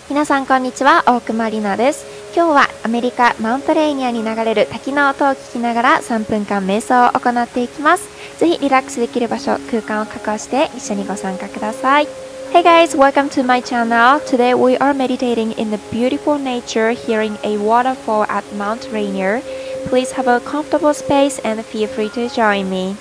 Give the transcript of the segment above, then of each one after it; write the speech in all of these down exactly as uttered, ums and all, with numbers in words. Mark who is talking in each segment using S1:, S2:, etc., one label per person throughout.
S1: 皆さんこんにちは、大熊里奈です。今日はアメリカマウントレーニアに流れる滝の音を聞きながらさんぷんかん瞑想を行っていきます。ぜひリラックスできる場所、空間を確保して一緒にご参加ください。Hey guys, welcome to my channel. Today we are meditating in the beautiful nature, hearing a waterfall at Mount Rainier. Please have a comfortable space and feel free to join me.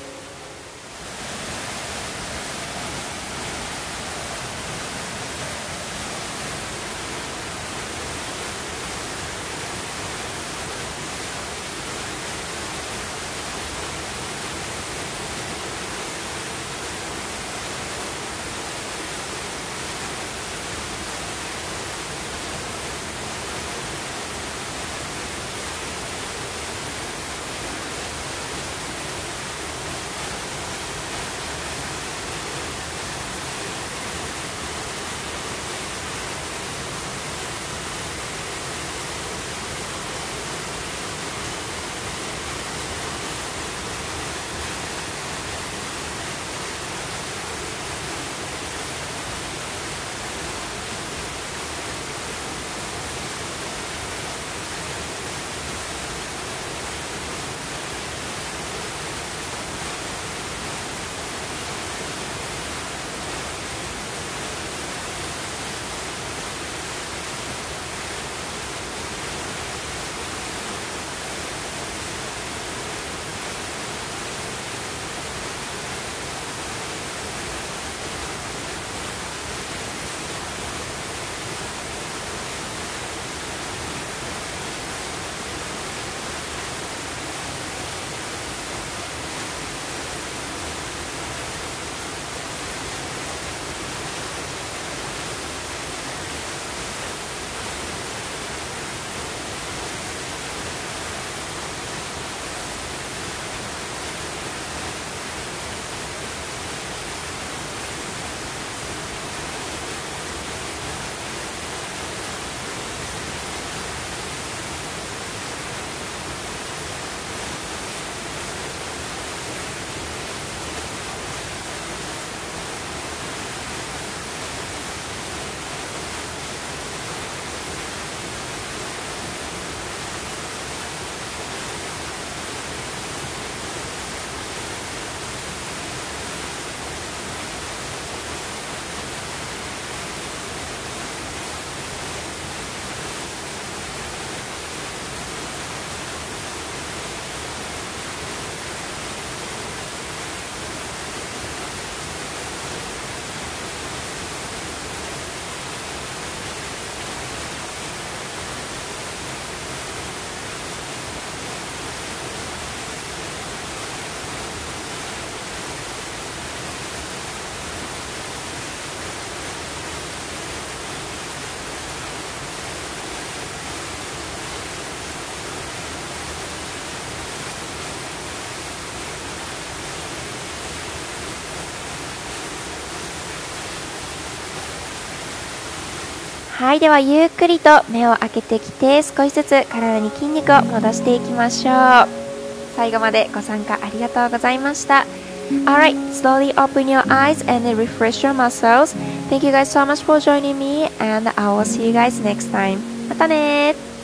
S1: はい、ではゆっくりと目を開けてきて、少しずつ体に筋肉を戻していきましょう。最後までご参加ありがとうございました。Alright, slowly open your eyes and refresh your muscles. Thank you guys so much for joining me and I will see you guys next time. またねー。